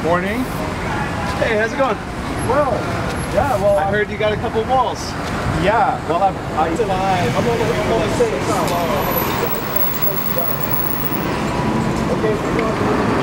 Morning. Hey, how's it going? Well, yeah, well, I heard you got a couple walls. Yeah, well, I'm gonna say it. Okay,